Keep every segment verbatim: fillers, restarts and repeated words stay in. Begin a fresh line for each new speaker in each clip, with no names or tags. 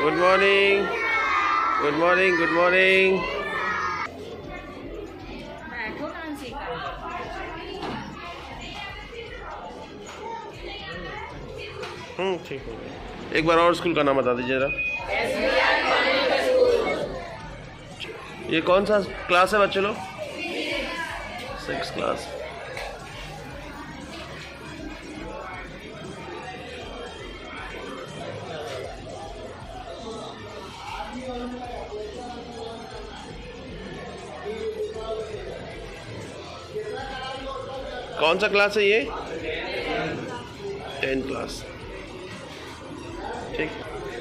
Good morning, good morning, good morning. Hmm ठीक हो गया। एक बार और स्कूल का नाम बता दीजिए जरा। ये कौन सा क्लास है बच्चे लोग? Six class. कौन सा क्लास है ये? Tenth class. ठीक।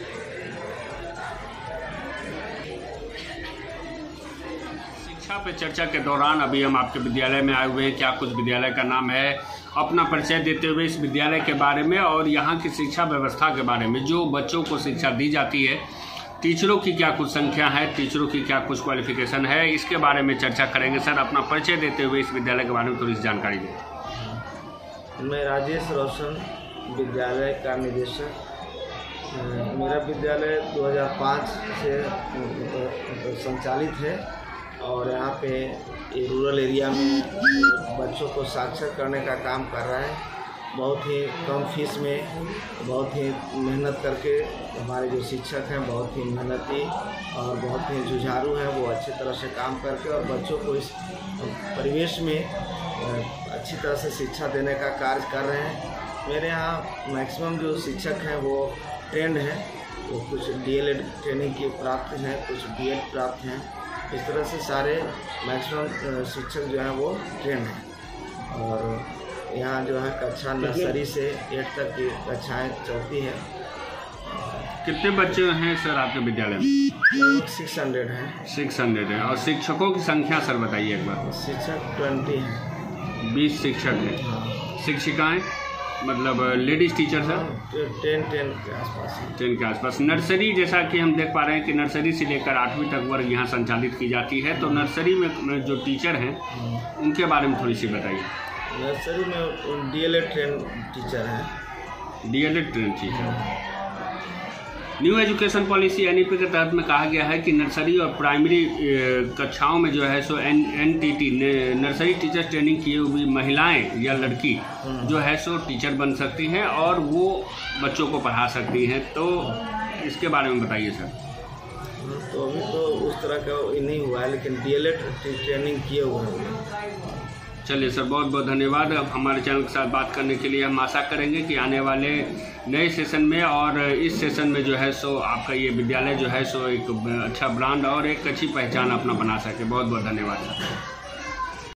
शिक्षा पे चर्चा के दौरान अभी हम आपके विद्यालय में आए हुए हैं। क्या कुछ विद्यालय का नाम है, अपना परिचय देते हुए इस विद्यालय के बारे में और यहाँ की शिक्षा व्यवस्था के बारे में, जो बच्चों को शिक्षा दी जाती है, टीचरों की क्या कुछ संख्या है, टीचरों की क्या कुछ क्वालिफिकेशन है, इसके बारे में चर्चा करेंगे। सर, अपना परिचय देते हुए इस विद्यालय के बारे में थोड़ी सी जानकारी दें।
मैं राजेश रोशन, विद्यालय का निदेशक। मेरा विद्यालय दो हज़ार पाँच से संचालित है और यहाँ पे ये रूरल एरिया में बच्चों को साक्षर करने का काम कर रहा है। बहुत ही कम फीस में, बहुत ही मेहनत करके हमारे जो शिक्षक हैं बहुत ही मेहनती और बहुत ही जुझारू हैं। वो अच्छी तरह से काम करके और बच्चों को इस परिवेश में अच्छी तरह से शिक्षा देने का कार्य कर रहे हैं। मेरे यहाँ मैक्सिमम जो शिक्षक हैं वो ट्रेंड हैं, वो कुछ डीएलएड ट्रेनिंग की प्राप्त हैं, कुछ बीएड प्राप्त हैं। इस तरह से सारे मैक्सिमम शिक्षक जो हैं वो ट्रेंड हैं। और यहाँ जो है कक्षा नर्सरी से एट तक की कक्षाएँ चलती हैं।
कितने बच्चे हैं सर आपके विद्यालय में?
लगभग सिक्स हंड्रेड हैं।
सिक्स हंड्रेड है। और शिक्षकों की संख्या सर बताइए एक बार।
शिक्षक ट्वेंटी हैं।
बीस शिक्षक हैं। शिक्षिकाएँ मतलब ladies teacher sir?
Ten ten के आसपास।
टेन के आसपास। नर्सरी, जैसा कि हम देख पा रहे हैं कि नर्सरी से लेकर आठवीं तक वर्ग यहाँ संचालित की जाती है, तो नर्सरी में जो टीचर हैं उनके बारे में थोड़ी सी बताइए।
नर्सरी में डीएलएड ट्रेन टीचर हैं।
DElEd train teacher. New education policy NEP के तहत में कहा गया है कि नर्सरी और प्राइमरी कक्षाओं में जो है सो N NTT nursery teacher training किए हुई महिलाएं या लड़की जो है सो टीचर बन सकती हैं और वो बच्चों को पढ़ा सकती हैं। तो इसके बारे में बताइए सर।
तो अभी तो उस तरह का नहीं हुआ है, लेकिन डीएलएड ट्रेनिंग किए हुए हैं।
चलिए सर, बहुत बहुत धन्यवाद। अब हमारे चैनल के साथ बात करने के लिए हम आशा करेंगे कि आने वाले नए सेशन में और इस सेशन में जो है सो आपका ये विद्यालय जो है सो एक अच्छा ब्रांड और एक अच्छी पहचान अपना बना सके। बहुत बहुत धन्यवाद सर।